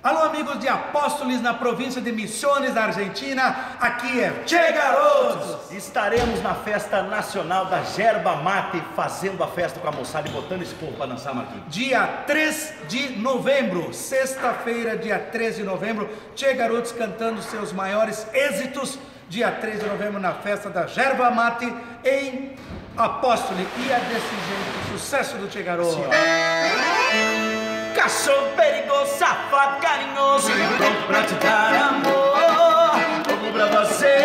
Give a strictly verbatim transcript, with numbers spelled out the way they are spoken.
Alô, amigos de Apóstoles, na província de Misiones, da Argentina, aqui é Che Garotos! Estaremos na festa nacional da Yerba Mate, fazendo a festa com a moçada e botando esse povo para dançar, Marquinhos. Dia três de novembro, sexta-feira, dia três de novembro, Che Garotos cantando seus maiores êxitos, dia três de novembro, na festa da Yerba Mate, em Apóstoles. E é desse jeito, sucesso do Che Garotos. Cachorro perigoso, safado, carinhoso, pronto pra te dar amor. Como pra você